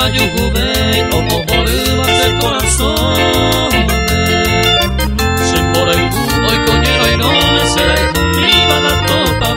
yukube como volvas el corazón. Se por el hoy coñero y no me será conmigo la topa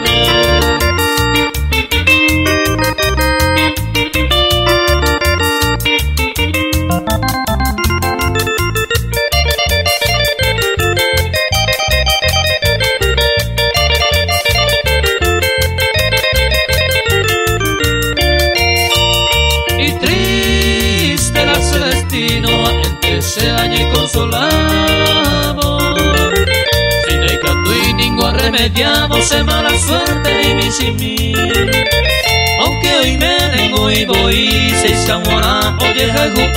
se allí consolamos. Sin el canto y ningún remediamos, se mala suerte y mi sin mí. Aunque hoy me tengo y voy, se escamora, oye,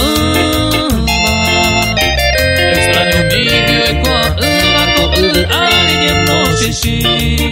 extraño mi viejo, alguien no sé si.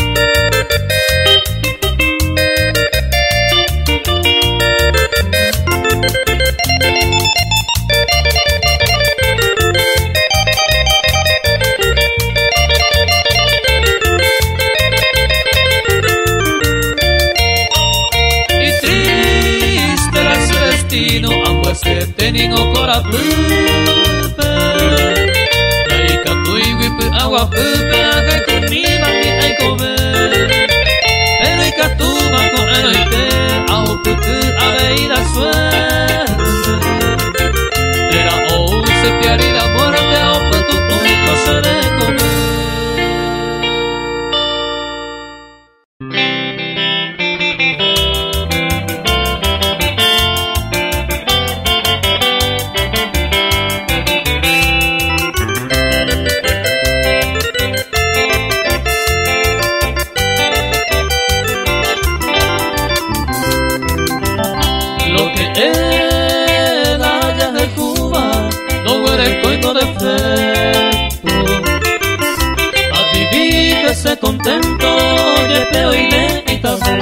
Que tengo corazón, ahí canto y whip agua pupe, haga conmigo mi hay comer, pero y canto va con el oite, agua pupe, a ver la suerte, era o se pierde la muerte, o pues tu no se de comer. Contento de peo y de itabu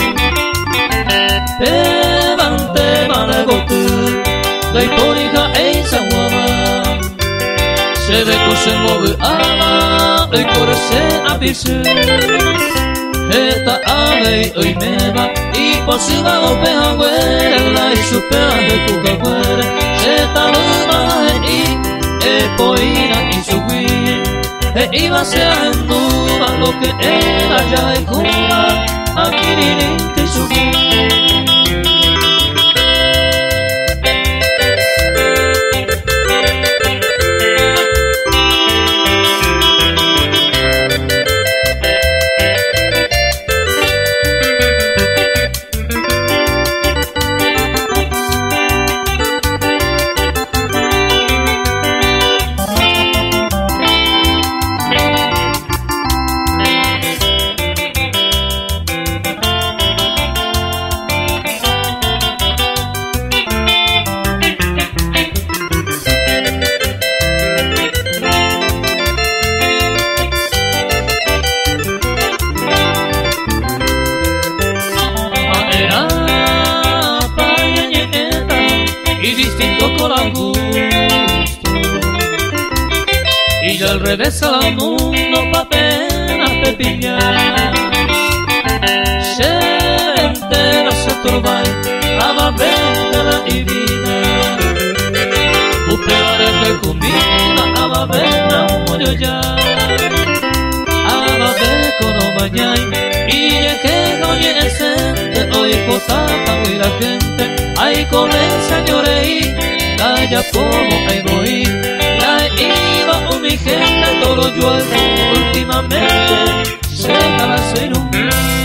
Levante managotu de itorija e sawama Se de kose mobu ama Oi kore se abisu Eta ave oi meba I posuba o peha guere La i supea de kuka guere Se taluma e poina i sugui E iba seando lo que era ya en Cuba, aquí ni te subí. Al revés al mundo pa' pena te pillar Se entera se trovar a va bella y vida Tu peor que comida a va bella muero ya A va bella con mañana Y ya que no llegue hoy potata hoy la gente Ay con el señor y calla como ahí voy Iba mi gente, todo yo últimamente se acaba ser un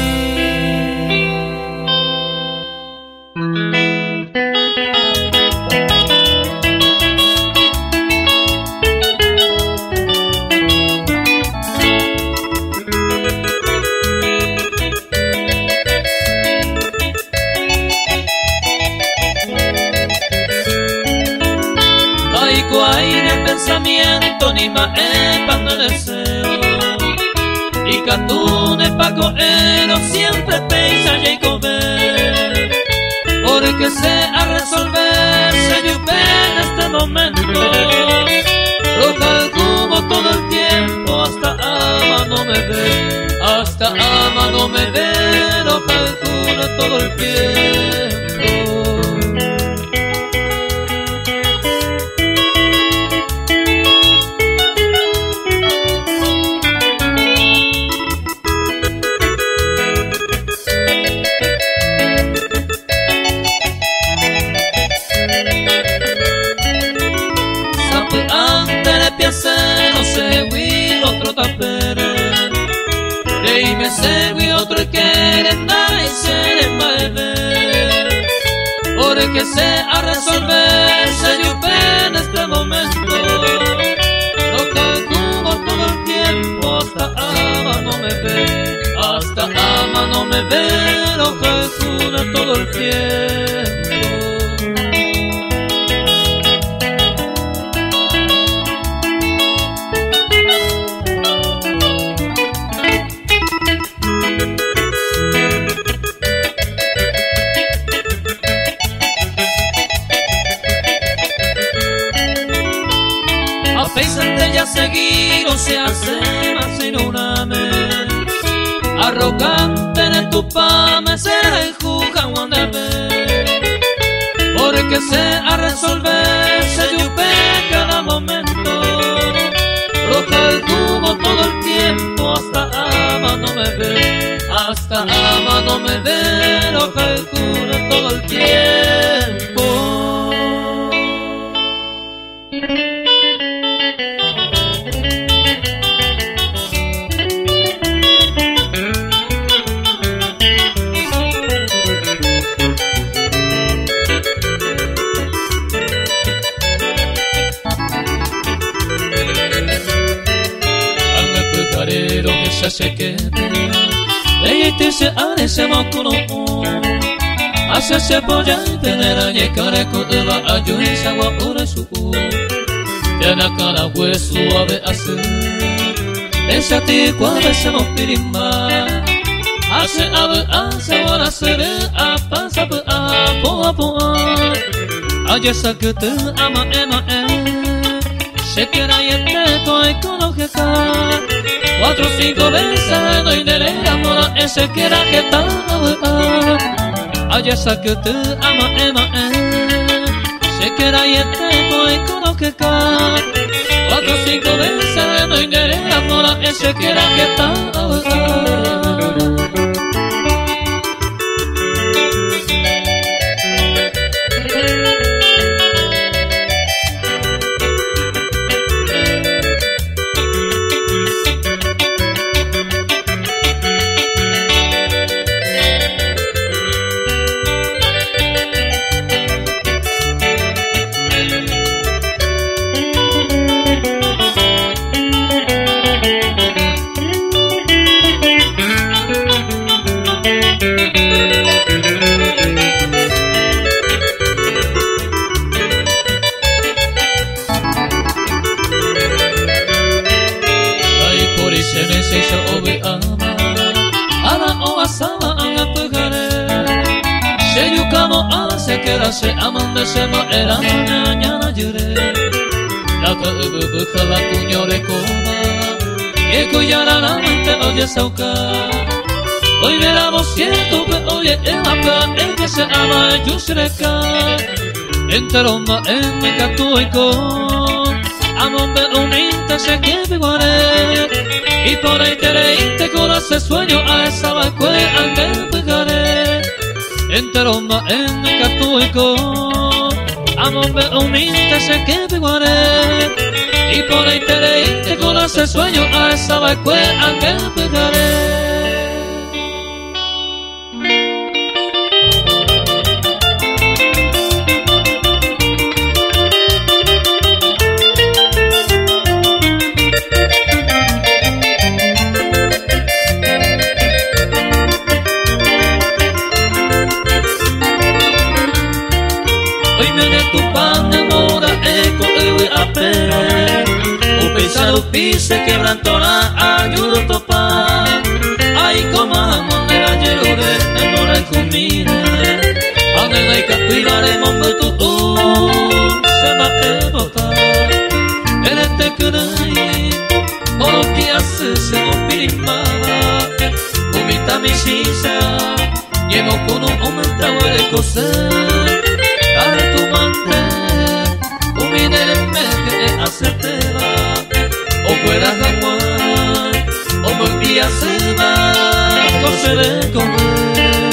pensamiento ni más cuando deseo y catune pa' coero siempre pensa y comer porque se a resolverse yo en este momento lo calculo todo el tiempo hasta ama no me ve hasta ama no me ve lo calculo todo el tiempo porque sea resolver se yupe en este momento. Lo calculo todo el tiempo, hasta ama no me ve, hasta ama no me ve, lo calculo todo el tiempo. A pesar de ya seguir o se hace más sin una vez, arrogante en tu pame será el jugan guandame, porque se a resolver se yupe cada momento, roja el cubo todo el tiempo, hasta ama no me ve, hasta ama no me ve, roja el cubo todo el tiempo. Se quede ella te se ane se mokuno hace se poya tener añe care kuela ayui sawa ore su yana kana hueso ave hace esa ti cuave se mo pirima hace ave hace ora sere a pasa a po aya sakute ama ema se queda y te toy con que ka 4 o 5 veces no hay de amor ese que era que tal allá que te ama se queda y te voy con que ca 4 o 5 veces no hay de amor ese que era que tal. Se aman de sema era mañana lloré la que buja la cuñore coma que cuyara la mente oye sauca hoy veramos cierto que oye el acá el que se ama yo sereka enteroma en mi catuico amon de uninte se que viguare y por ahí te conoce sueño a esa vacue ande pegaré enteroma en el catuico amor de uninte se que viguare y por ahí te conoce sueño a esa vacue ande pegaré. Se quebrantó la ayudo topa ay como amor de la llore en hora comida ande la capirare mongo tu se va a botar el este kurai oro que hace se no pirimaba umita mi shisa llevo con un aumenta huele coser a tu mante umine me que hacerte va o puedas amar, o me envías el mar, cosa de comer.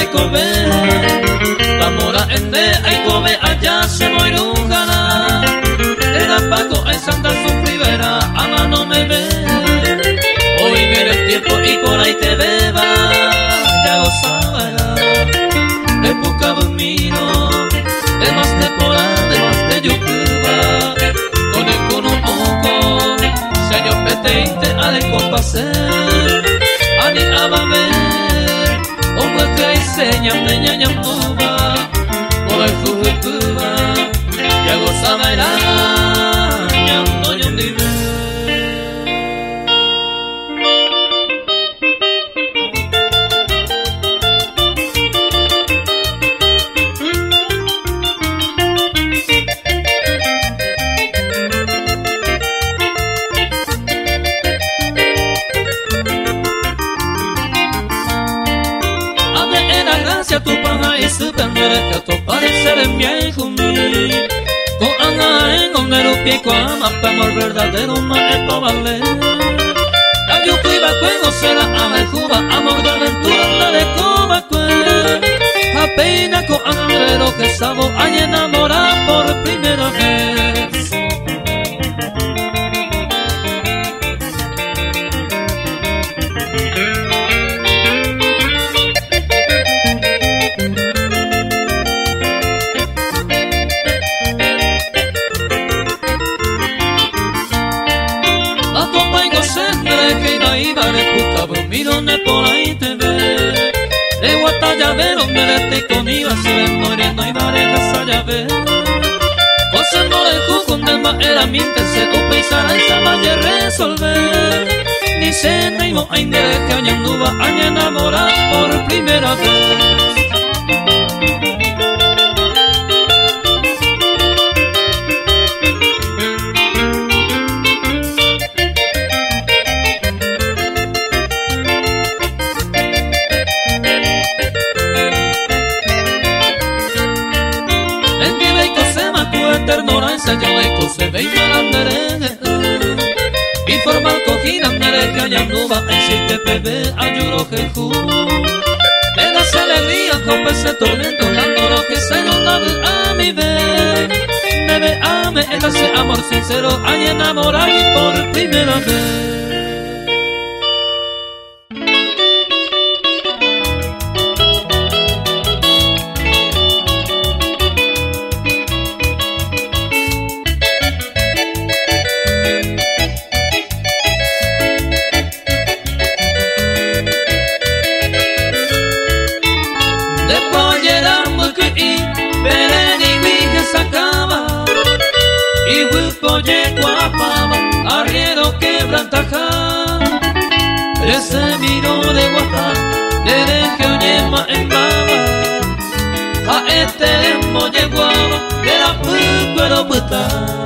kobe Tamora ende ay kobe allá se moirujana Era paco ay santa su ribera ama no me ve Hoy viene el tiempo y por ahí te beba Ya lo sabrá De Pucabumino De más temporada de más de Yucuba Con el cuno poco Señor peteinte a de compasar Ani abame Ongo el que hay señas de ñaña tuba Por el juju cuba Ya gozaba el año no yo ni ve Tu paja y su pendere que parecer en viejo mi con anga en donde lo pieco ama amor verdadero ma es pa valer la yo cuiva cuando será ama juba amor de aventura la de coma cue apenas con anga que sabo a enamorar por primera vez Miro ne por ahí te ve De guatalla vero merete con iba se ven moreno y varejas allá ve Cosa no le jugo de ma era miente se o pensará y se vaya a resolver Ni se neimo a indere que aña nuba aña enamorar por primera vez yo de cose ve y malandere y formal cogida mere que haya nuba en si te pebe ayudo jeju me das alegría con ese tormento dando lo que se nos da a mi ver me ve ame en ese amor sincero hay enamorar por primera vez arriero quebrantaja ese miro de guata de deje oñema en baba a este molle guava de la pucuero puta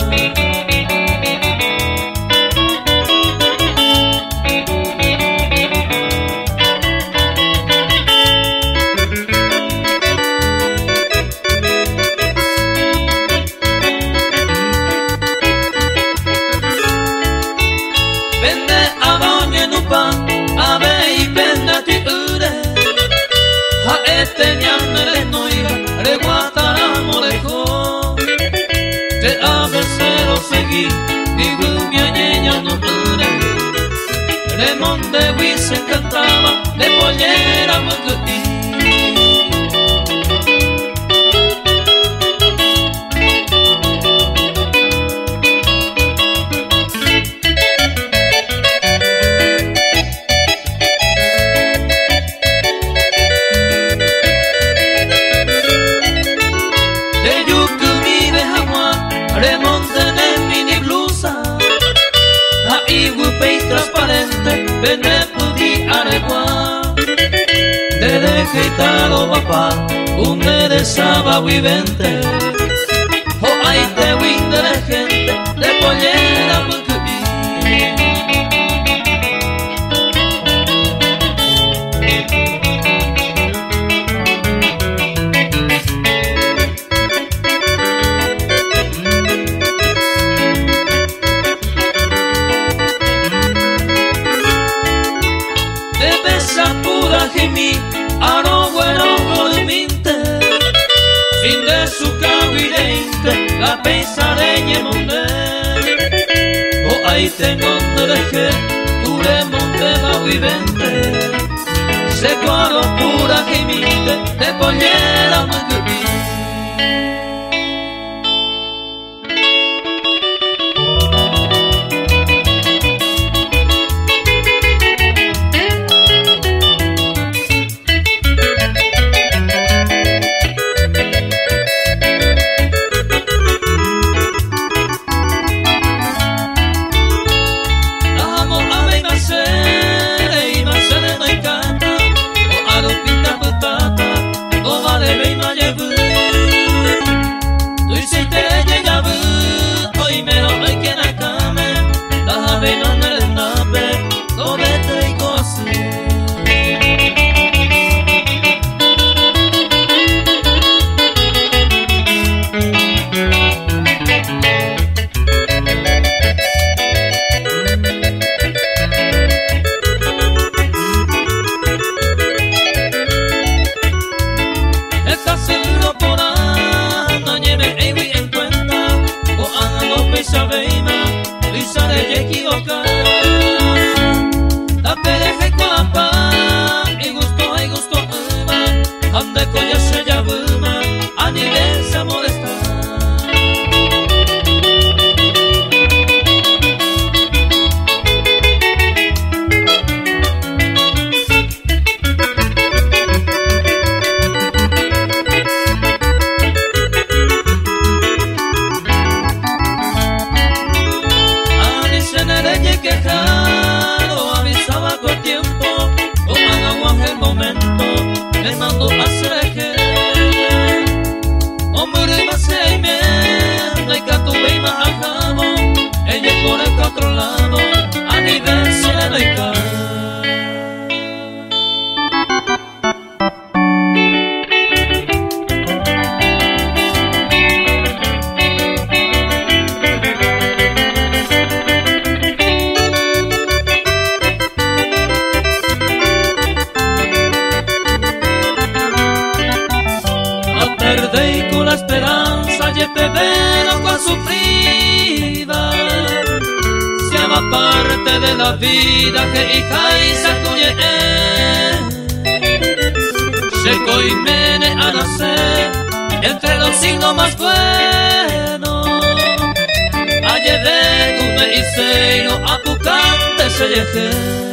te aversiero seguí digo mi añeña no pude de monte se cantaba de pollera mucuí transparente, vende pudi aregua de dejeitado papá, un de saba vivente, o hay te win de la gente, de pollera mucuí. Aro bueno ahí tengo donde dejé, ture monte va vivente. Se cuadro pura que imite, de pollera muy que parte de la vida que hija y sacuye se coimene a nacer entre los signos más buenos ayer de gume y seino apucante se yeje.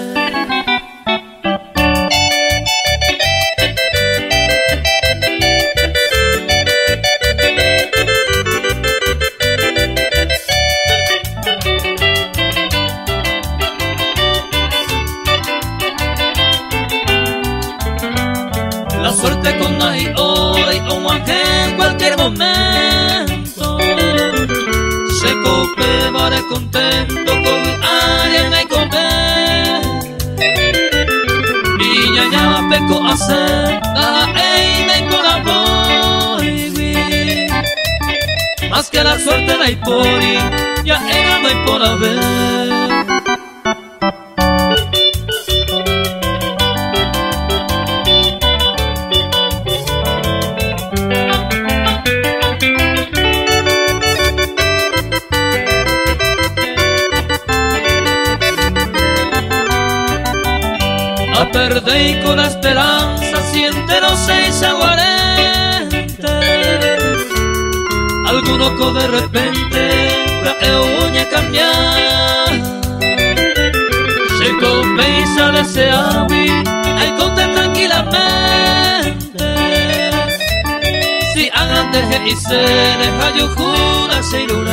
La suerte con hay hora y como en cualquier momento se cope vale contento con alguien me comer niña ya peco hacer da me colaboi más que la suerte la hipori ya era no hay por haber. Perdí con la esperanza siente los 6 aguarente alguno que de repente la uña cambiar se compensa de ese avi hay conte tranquilamente si hagan deje y se deja yo jura se irá.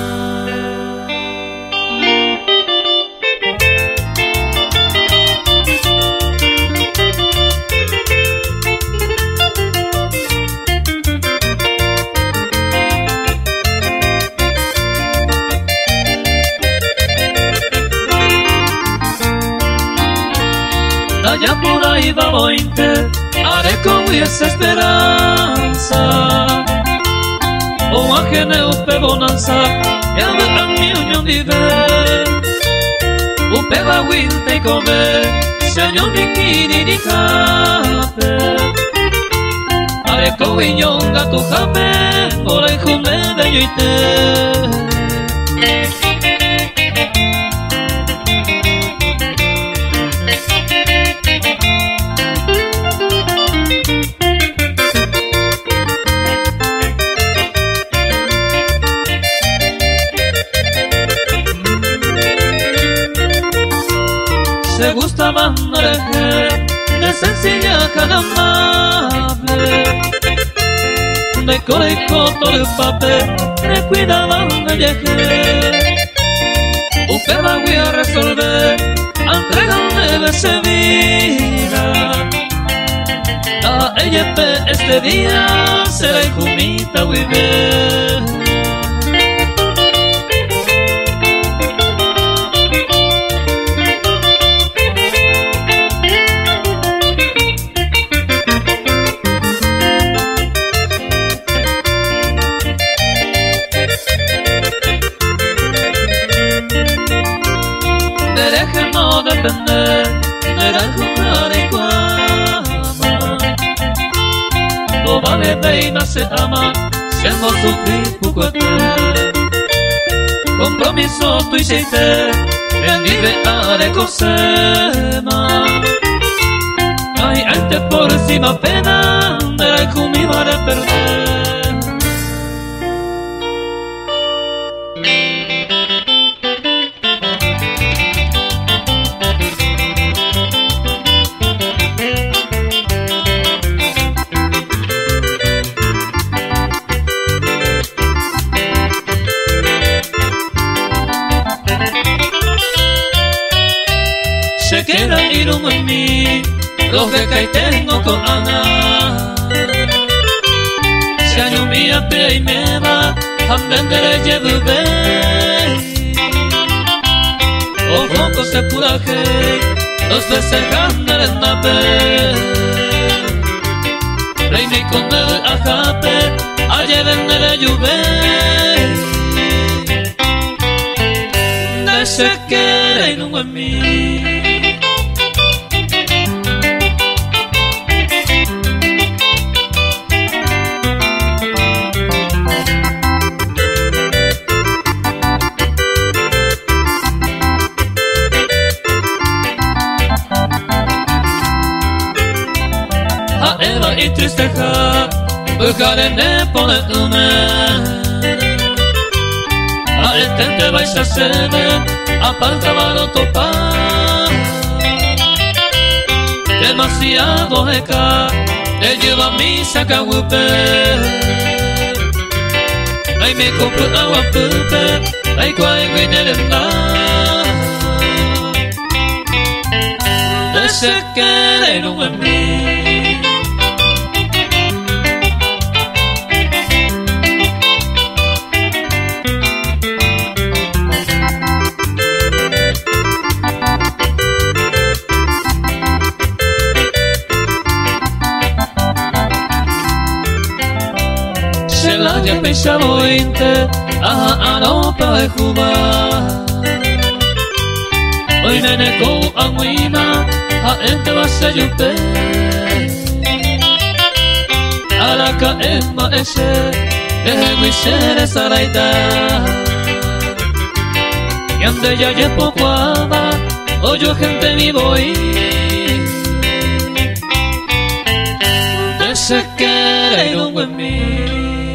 Ya por ahí va 20, haré con esa esperanza. O ajene upe bonanza, ya verán mi unión vive. Upe va winte y come, señor mi kiri ni jape. Haré con viñonga tu jape, por ahí jume de yoite. se gustaban de sencilla cada amable, de cora y coto el papel, me cuidaban de llegar. Usted va a resolver, entregarme de esa vida. A ella este día será hijumita viver. Dejemos depender de la jugar y cuama. No vale pena se ama, siendo sufrir pucuete. Compromiso tu hiciste, en vive a de cosema. Ay, antes por encima pena, de la comida de perder. Se queda ir en mí, los que caí tengo con Ana. Si año mía pe y me va, a vender llevo ve. O poco se puraje, los veces ganar en nape. Rey mi con el ajape, ayer en el lluve. De se queda ir en mí. Y tristeza, buscaré por el a este vais a ser, apartaba topar. Demasiado eca, te lleva mi sacahupe. Ay, me compro agua pupe, ay, cuál viene de mar. De se quedaron en mí. Se la ya pensaba inte, a no para jugar. Hoy nene con aguina, a este va a ser yupe. A la caema ese, deje mi ser esa raita. Y ande ya ye poco ama, o yo gente mi voy. De se quedaron en mí.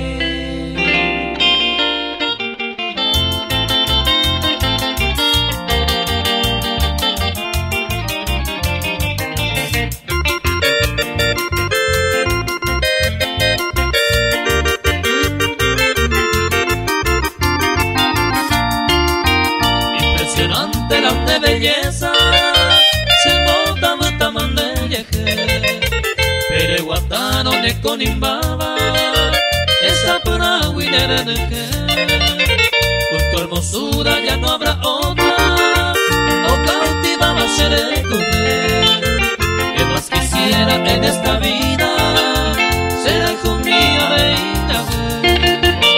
Impresionante la de belleza, se nota mucha mandelleje, pero guataron de conimbaba, esa pura huinera de que, con tu hermosura ya no habrá otra, o cautivaba seré comer, que más quisiera en esta vida, ser hijo mío de Yahweh.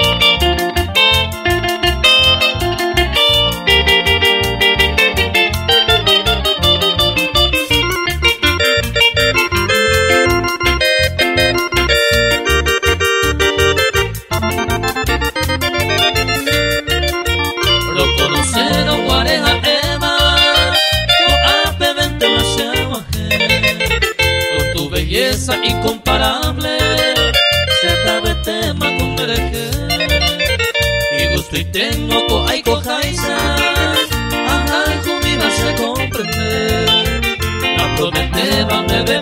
Belleza incomparable, se trabe tema con dereje, y gusto y tengo co ay cojaisa, ajá, conmigo se comprende.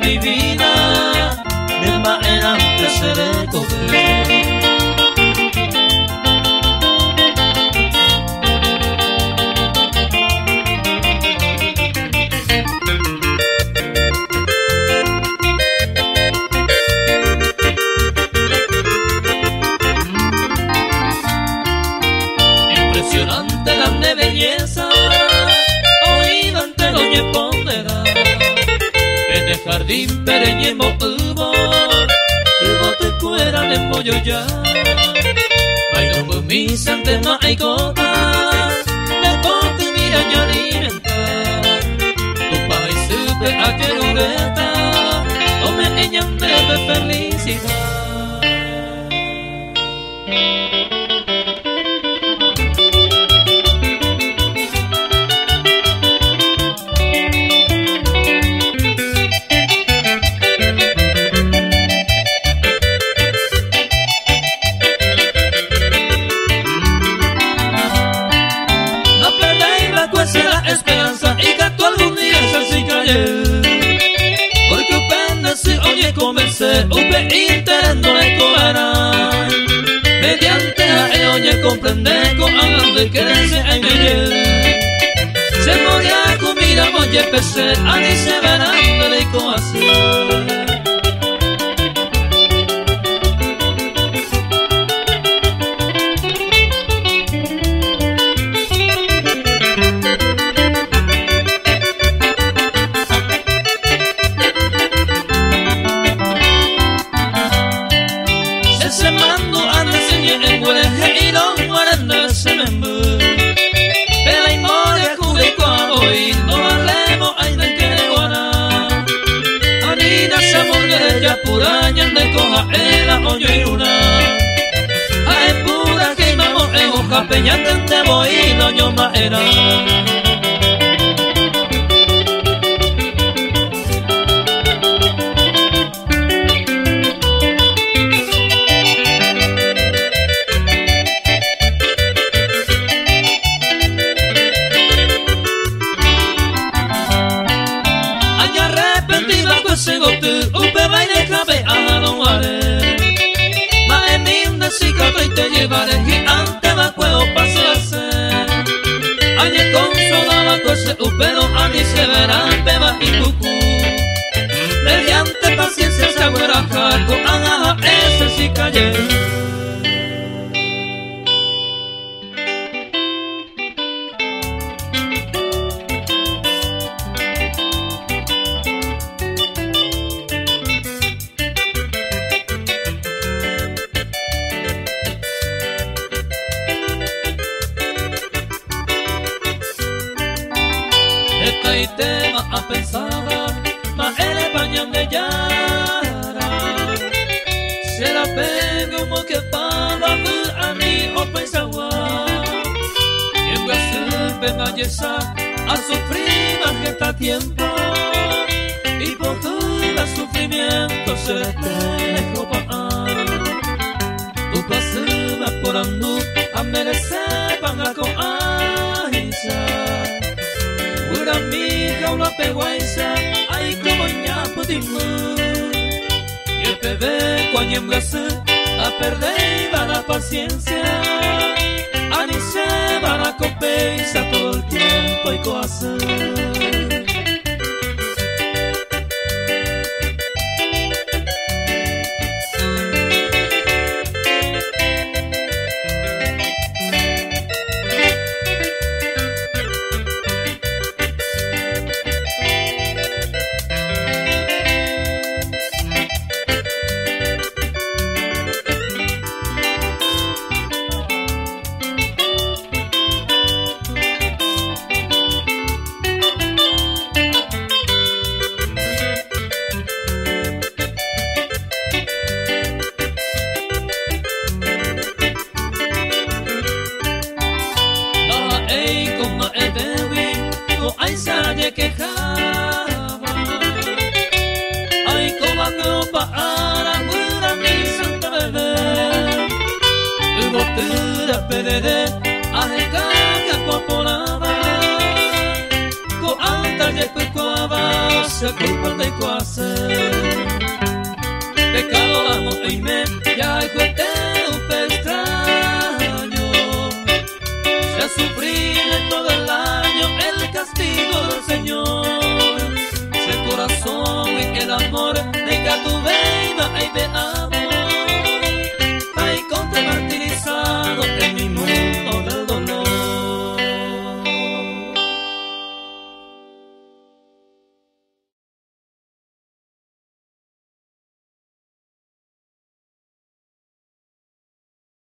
divina, de manera que se recoge. Impresionante la de belleza, oído ante lo ñe pondera. En el jardín pereñemo hubo te cuera de pollo ya. Bailo por mi sante maicota, de poco mira ya alimenta. Tu país supe a que rubeta, o me eñan de felicidad. La esperanza y que tú algún día se caer, porque upende si oye convencer, upe interés no le cobrará. Mediante a él oye comprender con algo de quererse en él. Se moría con mira oye pese, a ni se verán de cómo hacer. Puraña de coja era oye una. Ay pura que mamo en hoja peñante te voy no yo era. Ay arrepentida pues se gote. Y te llevaré gigante va cuero para hacer. Añe consolaba cose pero a ni se verán beba y cucú. Mediante paciencia se abuela jaco, anaja ese si cayé. Y te va a pensar, ma el bañan de yara. Se la pega como que para a mí o pensaba. Y en vez de belleza a sufrir más que está tiempo. Y por tu sufrimiento se te dejó pagar. Tu pasada por andú a merecer van a con aisa. Una amiga, una peguaisa, ay como ñapo timu. Y el bebé cuando embrace, a perder va la paciencia. A ni se va la compensa todo el tiempo y cosas. se quejaba. Ay, como copa ara pura mi santa bebé. Tuvo pura pedede, ajeca que poponaba. Ko anta je kukwaba, se la culpa de hacer. Pecado amo y me ya teu extraño. Se ha sufrido todo el año el castigo del Señor. El corazón y el amor de que tu